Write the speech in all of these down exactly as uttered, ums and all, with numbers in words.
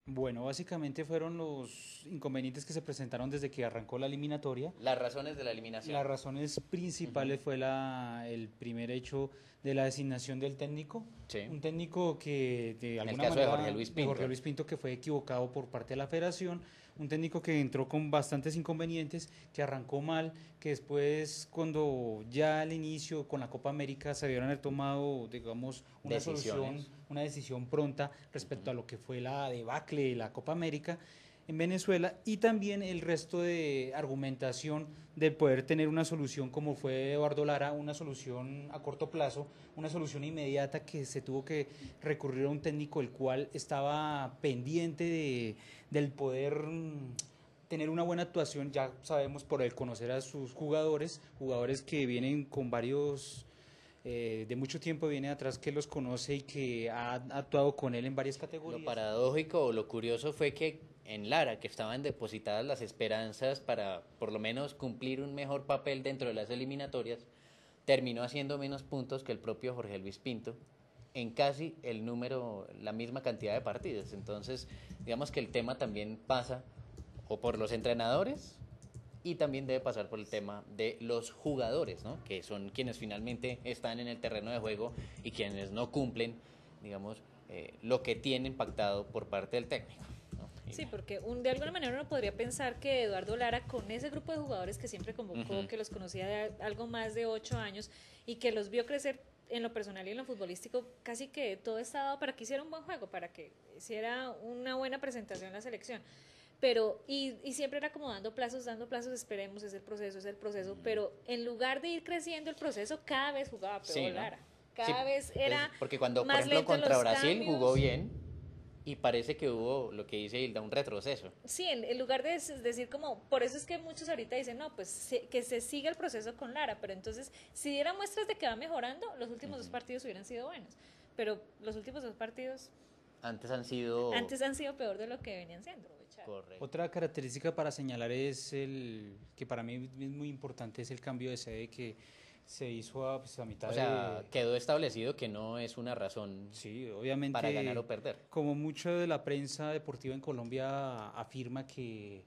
Bueno, básicamente fueron los inconvenientes que se presentaron desde que arrancó la eliminatoria. Las razones de la eliminación. Las razones principales Ujú. fue la, el primer hecho de la designación del técnico. Sí. Un técnico que de En el alguna caso de manera, Jorge Luis de Pinto. Jorge Luis Pinto, que fue equivocado por parte de la federación. Un técnico que entró con bastantes inconvenientes, que arrancó mal, que después cuando ya al inicio con la Copa América se debieron haber tomado, digamos, una Decisiones. solución, una decisión pronta respecto Ujú. a lo que fue la debacle de la Copa América en Venezuela, y también el resto de argumentación de poder tener una solución como fue Eduardo Lara, una solución a corto plazo, una solución inmediata, que se tuvo que recurrir a un técnico el cual estaba pendiente de, del poder mm, tener una buena actuación. Ya sabemos por el conocer a sus jugadores, jugadores que vienen con varios eh, de mucho tiempo, viene atrás, que los conoce y que ha actuado con él en varias Lo categorías. paradójico o lo curioso fue que en Lara, que estaban depositadas las esperanzas para por lo menos cumplir un mejor papel dentro de las eliminatorias, terminó haciendo menos puntos que el propio Jorge Luis Pinto en casi el número, la misma cantidad de partidos. Entonces, digamos que el tema también pasa o por los entrenadores y también debe pasar por el tema de los jugadores, ¿no? Que son quienes finalmente están en el terreno de juego y quienes no cumplen, digamos, eh, lo que tienen pactado por parte del técnico, ¿no? Sí, porque un, de alguna manera uno podría pensar que Eduardo Lara, con ese grupo de jugadores que siempre convocó, Ujú. que los conocía de algo más de ocho años y que los vio crecer en lo personal y en lo futbolístico, casi que todo estaba dado para que hiciera un buen juego, para que hiciera una buena presentación en la selección. Pero, y, y siempre era como dando plazos, dando plazos, esperemos, es el proceso, es el proceso, pero en lugar de ir creciendo el proceso, cada vez jugaba peor Sí, ¿no? Lara. Sí, Cada vez era es porque cuando, por más ejemplo, lento en contra los Brasil jugó cambios. bien y parece que hubo, lo que dice Hilda, un retroceso. Sí, en, en lugar de des- decir como, por eso es que muchos ahorita dicen, no, pues se- que se siga el proceso con Lara, pero entonces, si diera muestras de que va mejorando, los últimos dos Ujú. partidos hubieran sido buenos, pero los últimos dos partidos Antes han sido... antes han sido peor de lo que venían siendo. Correcto. Otra característica para señalar es el que para mí es muy importante, es el cambio de sede que se hizo a, pues, a mitad O sea, de... quedó establecido que no es una razón Sí, para ganar obviamente, o perder. como mucho de la prensa deportiva en Colombia afirma que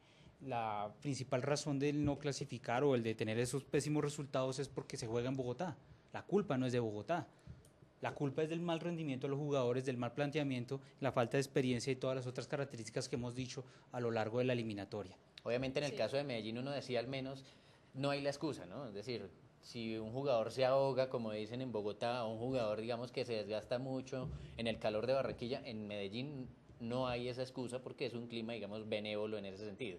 la principal razón del no clasificar o el de tener esos pésimos resultados es porque se juega en Bogotá. La culpa no es de Bogotá. La culpa es del mal rendimiento de los jugadores, del mal planteamiento, la falta de experiencia y todas las otras características que hemos dicho a lo largo de la eliminatoria. Obviamente en el Sí. caso de Medellín uno decía al menos, no hay la excusa, ¿no? Es decir, si un jugador se ahoga, como dicen en Bogotá, o un jugador digamos que se desgasta mucho en el calor de Barranquilla, en Medellín no hay esa excusa porque es un clima, digamos, benévolo en ese sentido.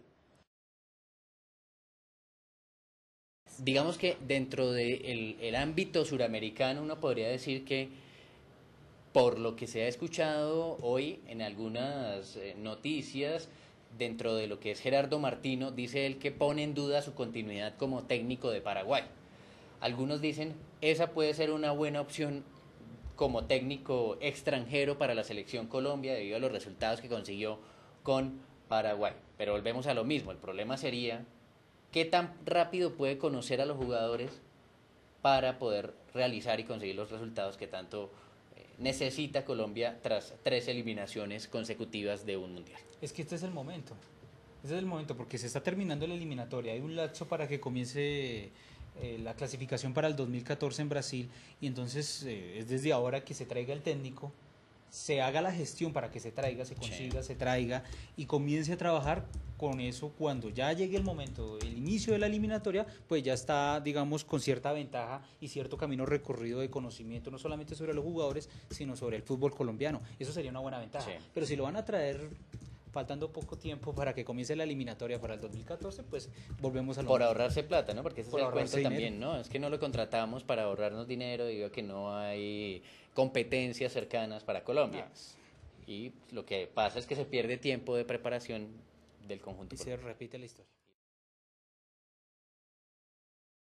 Digamos que dentro del el ámbito suramericano uno podría decir que por lo que se ha escuchado hoy en algunas eh, noticias, dentro de lo que es Gerardo Martino, dice él que pone en duda su continuidad como técnico de Paraguay. Algunos dicen, esa puede ser una buena opción como técnico extranjero para la selección Colombia debido a los resultados que consiguió con Paraguay. Pero volvemos a lo mismo, el problema sería qué tan rápido puede conocer a los jugadores para poder realizar y conseguir los resultados que tanto eh, necesita Colombia tras tres eliminaciones consecutivas de un mundial. Es que este es el momento. Este es el momento porque se está terminando la eliminatoria. Hay un lapso para que comience eh, la clasificación para el dos mil catorce en Brasil, y entonces eh, es desde ahora que se traiga el técnico, se haga la gestión para que se traiga, se consiga, Sí. se traiga y comience a trabajar con eso. Cuando ya llegue el momento, el inicio de la eliminatoria, pues ya está, digamos, con cierta ventaja y cierto camino recorrido de conocimiento, no solamente sobre los jugadores, sino sobre el fútbol colombiano. Eso sería una buena ventaja. Sí. Pero si lo van a traer faltando poco tiempo para que comience la eliminatoria para el dos mil catorce, pues volvemos a lo Por mismo. ahorrarse plata, ¿no? Porque ese Por es el cuento ahorrarse también, dinero. ¿no? Es que no lo contratamos para ahorrarnos dinero debido a que no hay competencias cercanas para Colombia. Ah, Y lo que pasa es que se pierde tiempo de preparación del conjunto y se colombiano. repite la historia.